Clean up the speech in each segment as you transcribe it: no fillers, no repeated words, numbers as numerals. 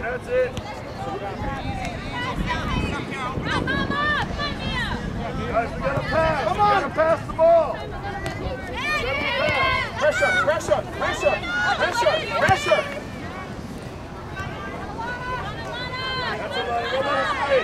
That's it. Guys, we gotta pass. Come on. We gotta pass the ball. Pressure, pressure, pressure, pressure, pressure. That's a line. Go last way.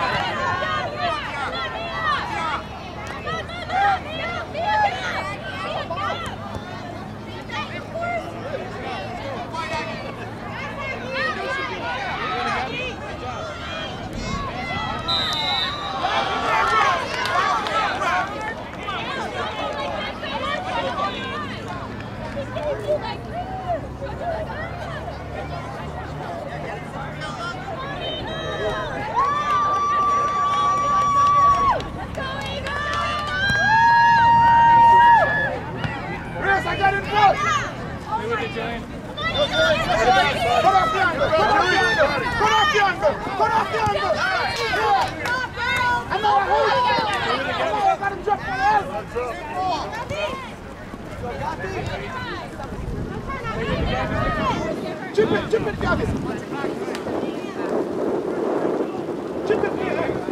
Chip it, Gabby. Chip it,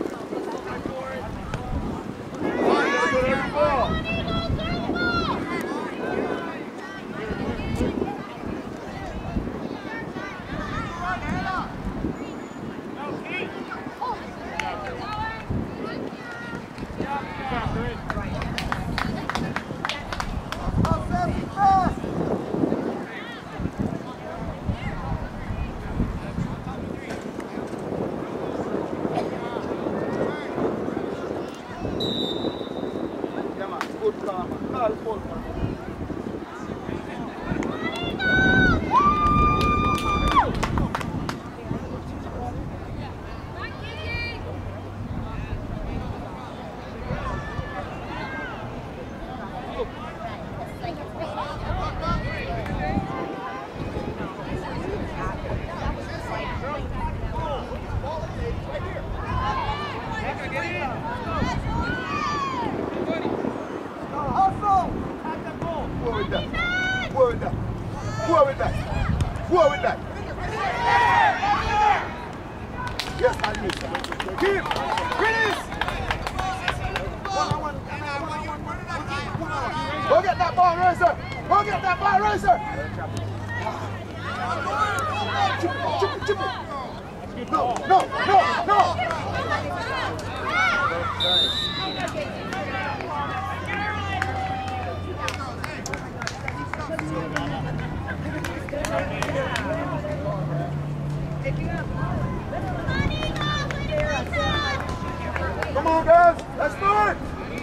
Come on, guys, let's do it!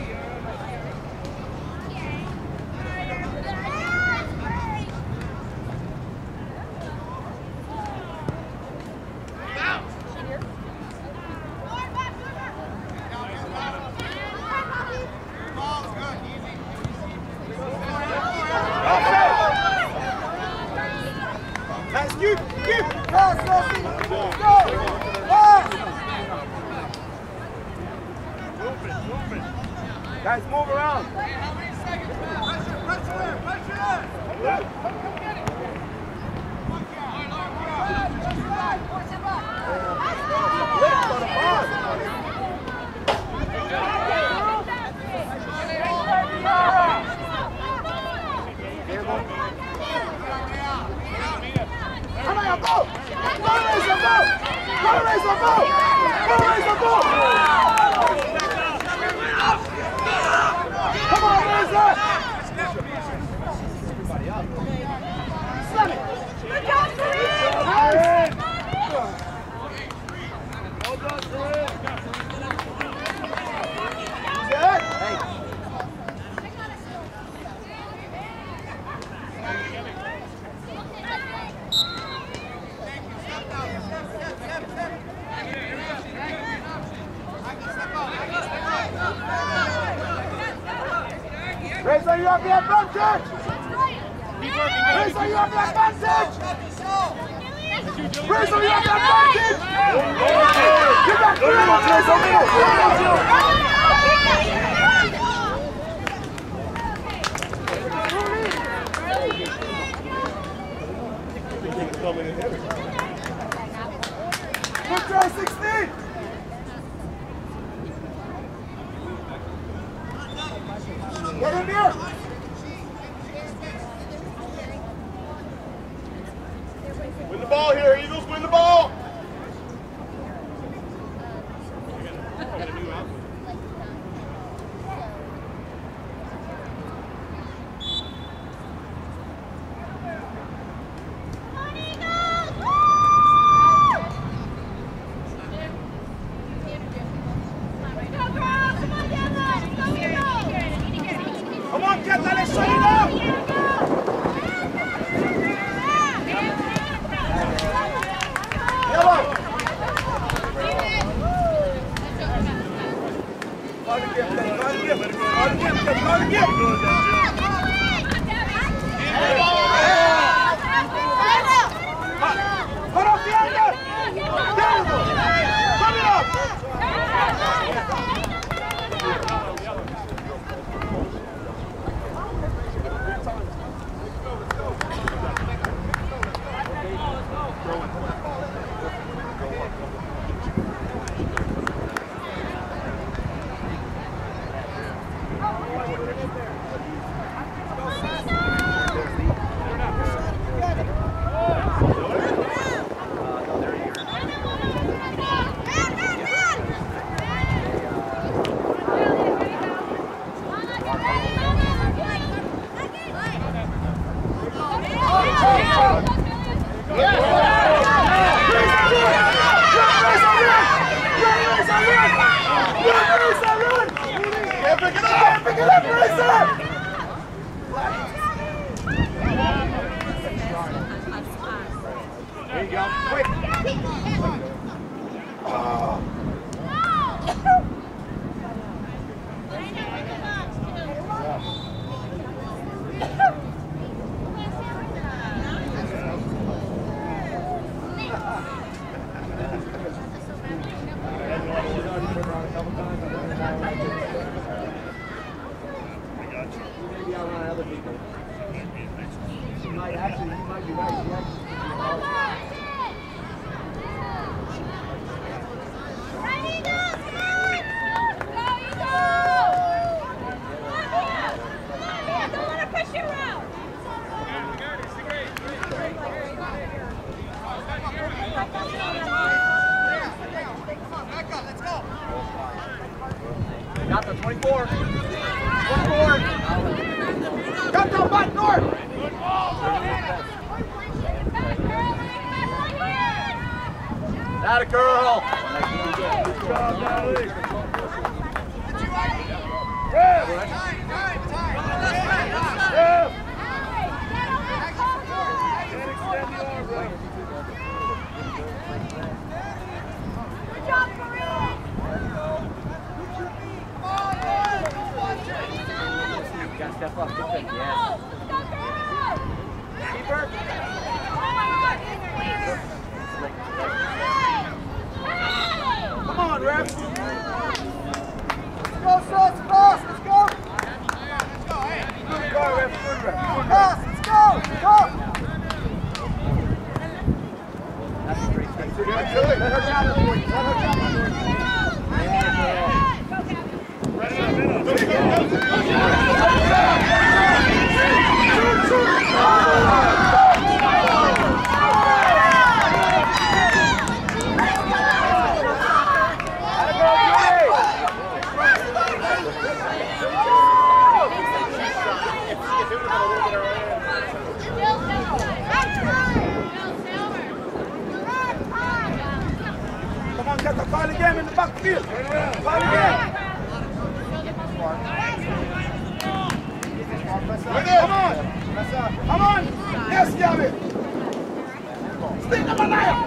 Guys, move around. Come on, go! Go, Razor, go! Go, Razor, go! Go, Razor, go! Come on, Razor! Slam it! Good job, Kareem! Nice! Well done, Kareem! Good? Hey. Razor, you have the advantage! Razor, you have the advantage! Razor, you have the advantage! Get back to Good try, 16. Get in here. Win the ball here, Eagles, win the ball! Come on, get that shot! Yellow! Put up the angle! Put it up! Pick it up, Racer! There you go. Quick. Oh. Got the 24. 24. Got the back north. That a girl. Good job, Natalie. Yeah. Good job, Corinne. You gotta step up. Good thing, yes. Keep her. Come on, Ref. Let's go, Sus. Pass. Let's go. Good go, Ref. Good, Ref. Pass. Let's go. Go. That's a great thing. Let her down the board. Let her down the board. Come on, get the ball again in the backfield. Ball again. Come on. Come on. Yes, Gabby. Stick them alive.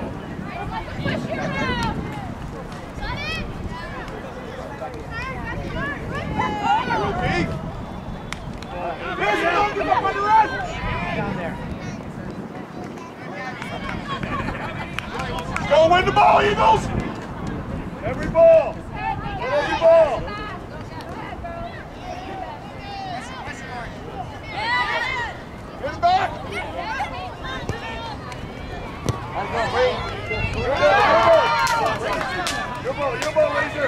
Go win the ball, Eagles! Every ball! Every ball! Get it back! Good your ball, Laser.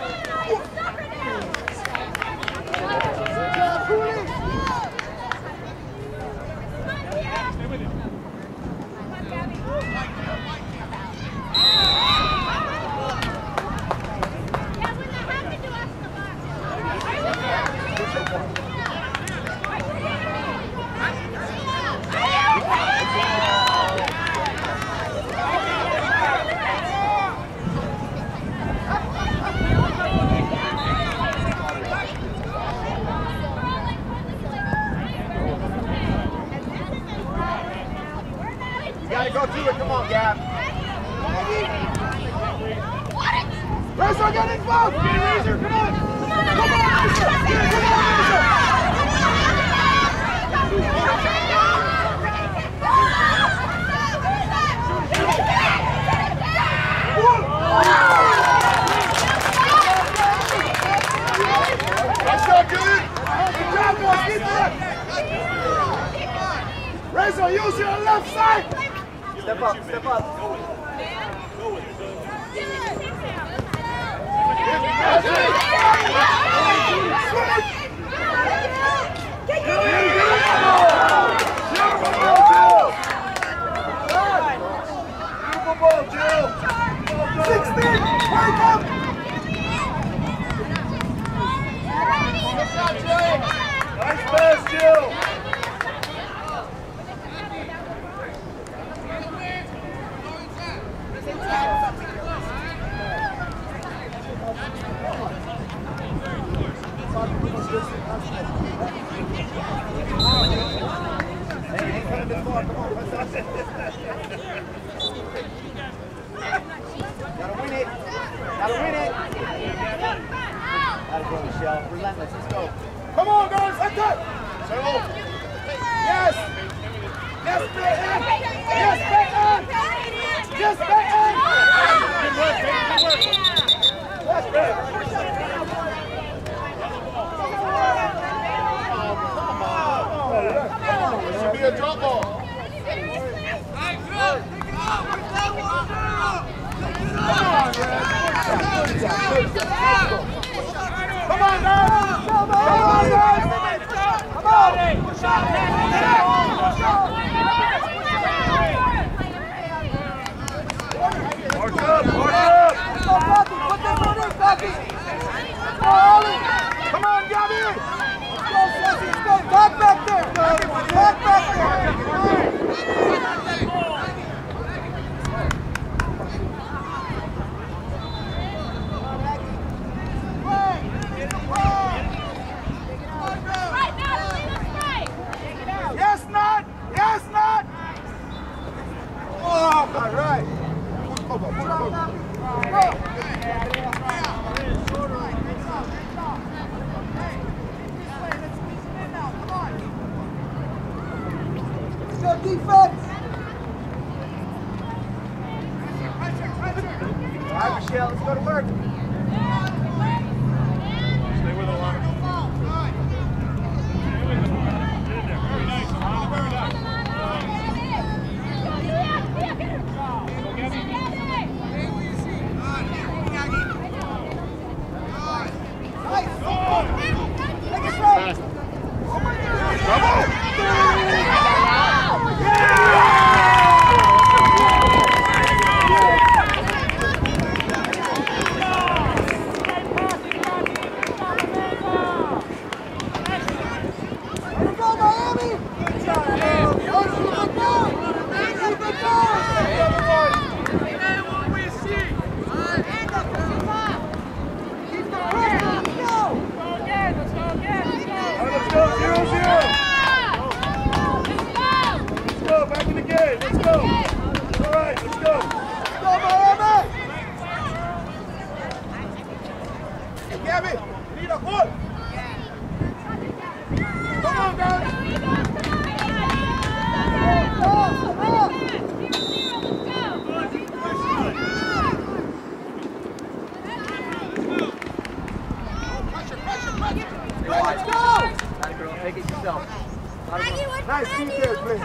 Go to it, come on, Gab. Razor, get involved! Get it, Razor, come on! Come on, Razor! Come on, Razor! That's not good! Good job, boys, keep it! Razor, use your left side! Step up, step up. Beautiful ball, Jill! 16! Wake up! Nice pass, Jill! Gotta win it. Gotta win it. Gotta go, Michelle. Relentless. Let's go. Come on, guys, hit it! Settle! Yes! Yes, back in! Yes, back in! Yes, back in! Good work, baby, good work! That's good! This should be a drop ball. Come on, guys! Come on, guys! Come on! Mark up, mark up! Put them on it, Bucky! Come on, Gabby! Let's go, Ceci, let's go! Back there! Back there! Yes, Nat! Yes, Nat! Oh, all right. Let's go defense! All right, Michelle. Let's go to work. Stay with it, Lana. Nice detail, please.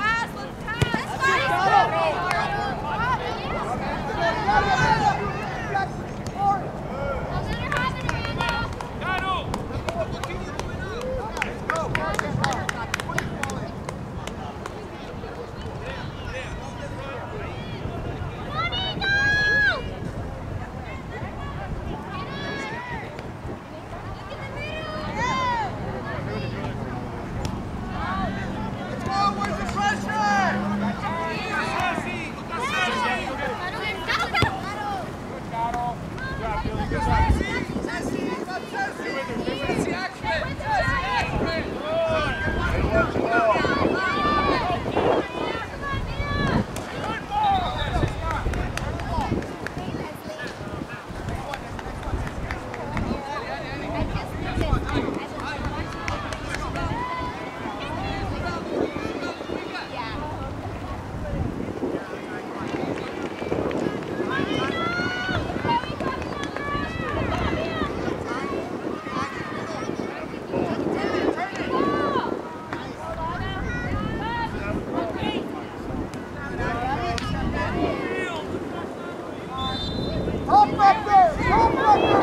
Go, Parker!